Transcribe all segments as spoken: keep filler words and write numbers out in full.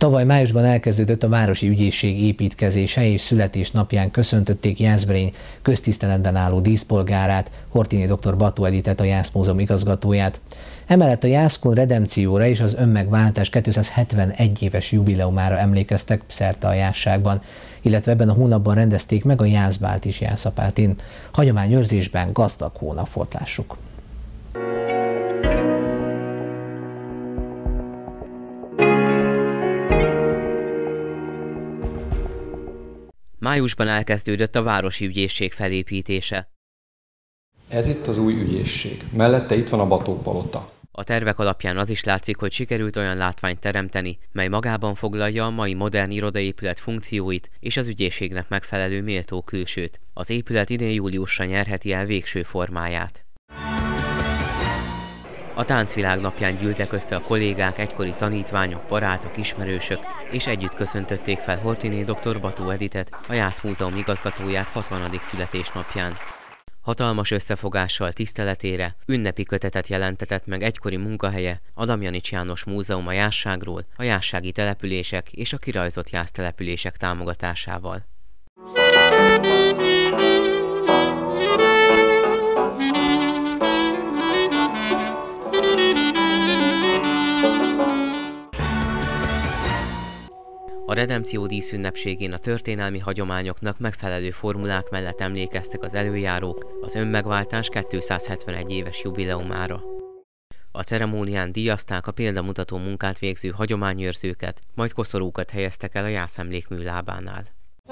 Tavaly májusban elkezdődött a Városi Ügyészség építkezése, és születésnapján köszöntötték Jászberény köztiszteletben álló díszpolgárát, Horthyné dr. Bató Editet, a Jász Múzeum igazgatóját. Emellett a Jászkun redempcióra és az önmegváltás kétszázhetvenegy éves jubileumára emlékeztek szerte a Jászságban, illetve ebben a hónapban rendezték meg a Jászbált is Jászapátin. Hagyományőrzésben gazdag hónap volt, lássuk. Májusban elkezdődött a Városi Ügyészség felépítése. Ez itt az új ügyészség. Mellette itt van a Bató palota. A tervek alapján az is látszik, hogy sikerült olyan látványt teremteni, mely magában foglalja a mai modern irodaépület funkcióit és az ügyészségnek megfelelő méltó külsőt. Az épület idén júliusra nyerheti el végső formáját. A Táncvilág napján gyűltek össze a kollégák, egykori tanítványok, barátok, ismerősök, és együtt köszöntötték fel Horthyné dr. Bató Editet, a Jász Múzeum igazgatóját hatvanadik születésnapján. Hatalmas összefogással tiszteletére ünnepi kötetet jelentetett meg egykori munkahelye, a Damjanics János Múzeum a Jászságról, a jászsági települések és a kirajzott jásztelepülések támogatásával. A redempció díszünnepségén a történelmi hagyományoknak megfelelő formulák mellett emlékeztek az előjárók az önmegváltás kétszázhetvenegy éves jubileumára. A ceremónián díjazták a példamutató munkát végző hagyományőrzőket, majd koszorúkat helyeztek el a Jászemlékmű lábánál.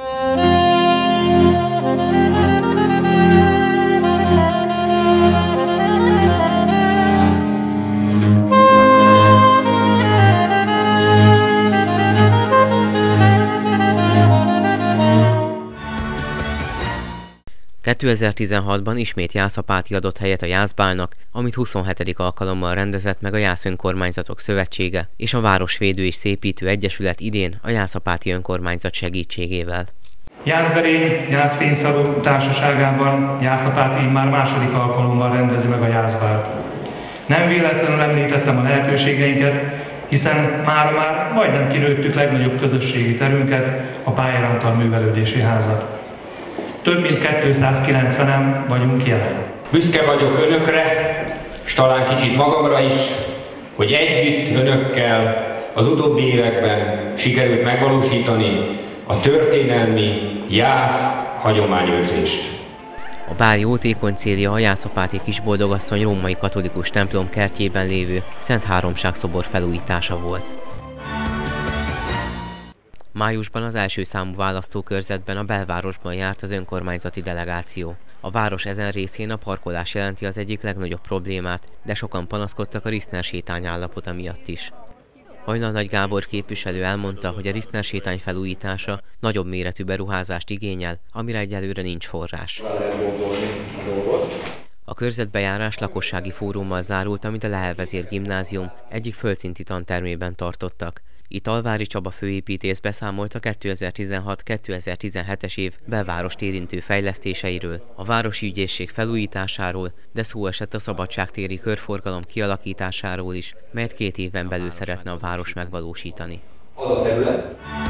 kétezer-tizenhatban ismét Jászapáti adott helyet a Jászbálnak, amit huszonhetedik alkalommal rendezett meg a Jász Önkormányzatok Szövetsége és a Városvédő és Szépítő Egyesület idén a Jászapáti Önkormányzat segítségével. Jászberény Jász Fényszaló társaságában Jászapáti már második alkalommal rendezi meg a Jászbált. Nem véletlenül említettem a lehetőségeinket, hiszen mára már majdnem kinőttük legnagyobb közösségi terünket, a Pályarantal Művelődési Házat. Több mint kétszázkilencvenen vagyunk jelen. Büszke vagyok önökre, és talán kicsit magamra is, hogy együtt önökkel az utóbbi években sikerült megvalósítani a történelmi Jász hagyományőrzést. A bál jótékony célja a Jászapáti Kisboldogasszony római katolikus templom kertjében lévő Szent Háromság szobor felújítása volt. Májusban az első számú választókörzetben a belvárosban járt az önkormányzati delegáció. A város ezen részén a parkolás jelenti az egyik legnagyobb problémát, de sokan panaszkodtak a Riszner sétány állapota miatt is. Hajnal Nagy Gábor képviselő elmondta, hogy a Riszner sétány felújítása nagyobb méretű beruházást igényel, amire egyelőre nincs forrás. A körzetbejárás lakossági fórummal zárult, amit a Lehel Vezér Gimnázium egyik földszinti tantermében tartottak. Itt Alvári Csaba főépítész beszámolt a kétezer-tizenhat kétezer-tizenhetes év belvárost érintő fejlesztéseiről, a Városi Ügyészség felújításáról, de szó esett a szabadságtéri körforgalom kialakításáról is, melyet két éven belül szeretne a város megvalósítani. Az a terület.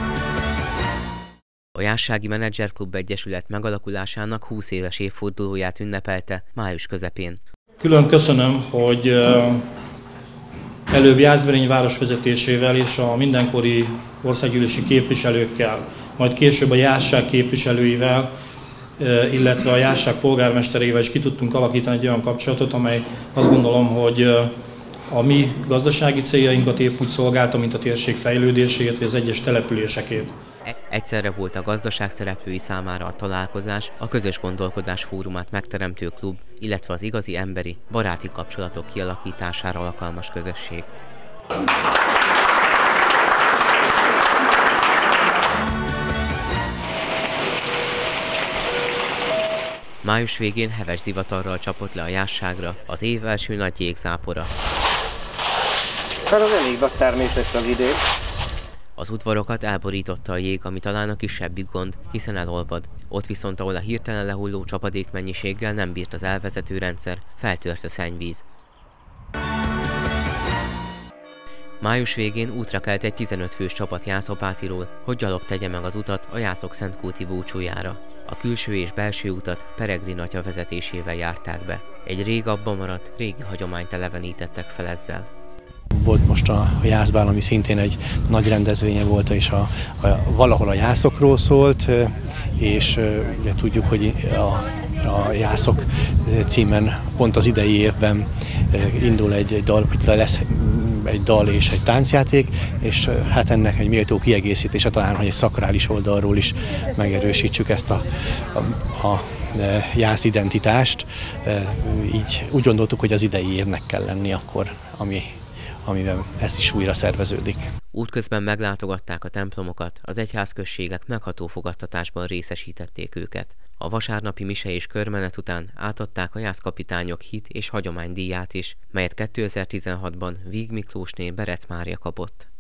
A Jászsági Menedzserklub Egyesület megalakulásának húsz éves évfordulóját ünnepelte május közepén. Külön köszönöm, hogy előbb Jászberény városvezetésével és a mindenkori országgyűlési képviselőkkel, majd később a Jászság képviselőivel, illetve a Jászság polgármesterével is ki tudtunk alakítani egy olyan kapcsolatot, amely azt gondolom, hogy a mi gazdasági céljainkat épp úgy szolgálta, mint a térség fejlődését, vagy az egyes településekét. Egyszerre volt a gazdaság szereplői számára a találkozás, a közös gondolkodás fórumát megteremtő klub, illetve az igazi emberi, baráti kapcsolatok kialakítására alkalmas közösség. Május végén heves zivatarral csapott le a Jászságra az év első nagy jégzápora. Hát az elég nagy természet az idén. Az udvarokat elborította a jég, ami talán a kisebbik gond, hiszen elolvad. Ott viszont, ahol a hirtelen lehulló csapadékmennyiséggel nem bírt az elvezető rendszer, feltört a szennyvíz. Május végén útra kelt egy tizenöt fős csapat Jászapátiról, hogy gyalog tegye meg az utat a jászok szentkúti búcsújára. A külső és belső utat Peregrin atya vezetésével járták be. Egy rég abba maradt, régi hagyományt elevenítettek fel ezzel. Volt most a Jászbál, ami szintén egy nagy rendezvénye volt, és a, a, valahol a jászokról szólt, és ugye tudjuk, hogy a, a Jászok címen pont az idei évben indul egy, egy dal, vagy lesz egy dal és egy táncjáték, és hát ennek egy méltó kiegészítése talán, hogy egy szakrális oldalról is megerősítsük ezt a, a, a jász identitást. Így úgy gondoltuk, hogy az idei évnek kell lenni akkor, ami amivel ez is újra szerveződik. Útközben meglátogatták a templomokat, az egyházközségek megható fogadtatásban részesítették őket. A vasárnapi mise és körmenet után átadták a jászkapitányok hit és hagyománydíját is, melyet kétezer-tizenhatban Víg Miklósné Berec Mária kapott.